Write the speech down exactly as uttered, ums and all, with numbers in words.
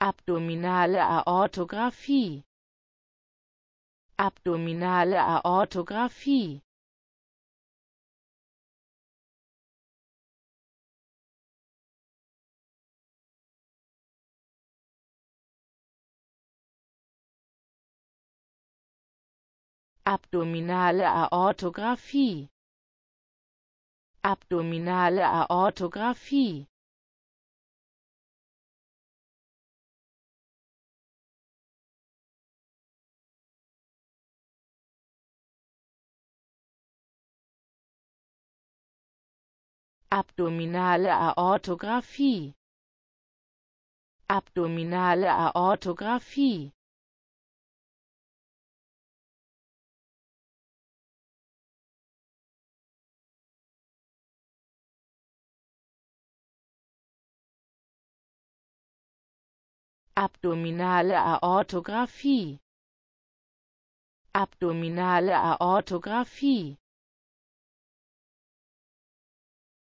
abdominale Aortographie, abdominale Aortographie, abdominale Aortographie, abdominale Aortographie, abdominale Aortographie, abdominale Aortographie, abdominale Aortographie, abdominale Aortographie.